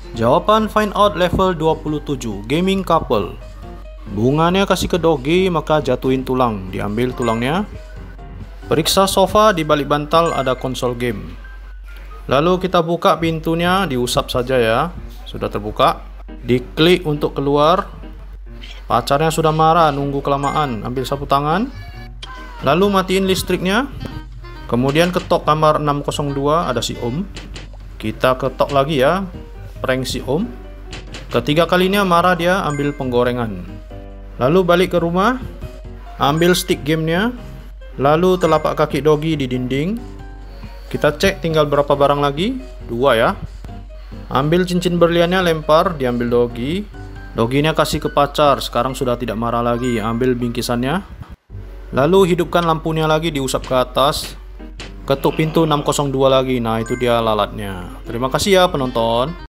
Jawaban find out level 27, gaming couple. Bunganya kasih ke Dogi, maka jatuhin tulang, diambil tulangnya. Periksa sofa, di balik bantal ada konsol game. Lalu kita buka pintunya, diusap saja ya. Sudah terbuka. Diklik untuk keluar. Pacarnya sudah marah, nunggu kelamaan. Ambil sapu tangan. Lalu matiin listriknya. Kemudian ketok kamar 602, ada si Om. Kita ketok lagi ya, prank si Om. Ketiga kalinya marah dia, ambil penggorengan. Lalu balik ke rumah, ambil stick gamenya. Lalu telapak kaki Dogi di dinding. Kita cek tinggal berapa barang lagi, 2 ya. Ambil cincin berliannya, lempar, diambil Dogi. Doginya kasih ke pacar, sekarang sudah tidak marah lagi. Ambil bingkisannya. Lalu hidupkan lampunya lagi, diusap ke atas. Ketuk pintu 602 lagi. Nah, itu dia lalatnya. Terima kasih ya penonton.